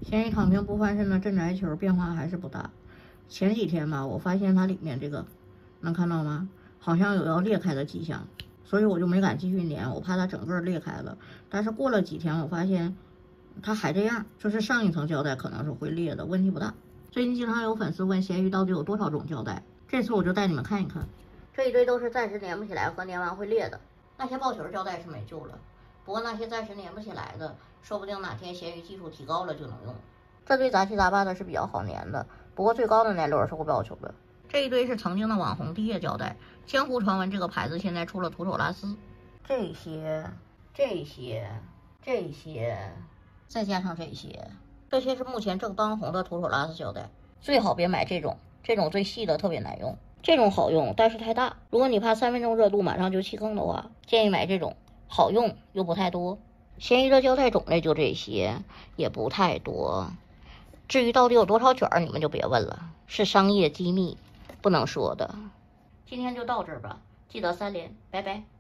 闲鱼躺平不翻身的镇宅球变化还是不大。前几天吧，我发现它里面这个能看到吗？好像有要裂开的迹象，所以我就没敢继续粘，我怕它整个裂开了。但是过了几天，我发现它还这样，就是上一层胶带可能是会裂的，问题不大。最近经常有粉丝问闲鱼到底有多少种胶带，这次我就带你们看一看。这一堆都是暂时粘不起来和粘完会裂的，那些爆球胶带是没救了。不过那些暂时粘不起来的，说不定哪天闲鱼技术提高了就能用。这堆杂七杂八的是比较好粘的，不过最高的粘率是会爆球的。这一堆是曾经的网红滴液胶带，江湖传闻这个牌子现在出了徒手拉丝。这些，再加上这些是目前正当红的徒手拉丝胶带。最好别买这种最细的特别难用，这种好用但是太大。如果你怕3分钟热度马上就气坑的话，建议买这种，好用又不太多。闲鱼的胶带种类就这些，也不太多。至于到底有多少卷，你们就别问了，是商业机密，不能说的。今天就到这儿吧，记得3连，拜拜。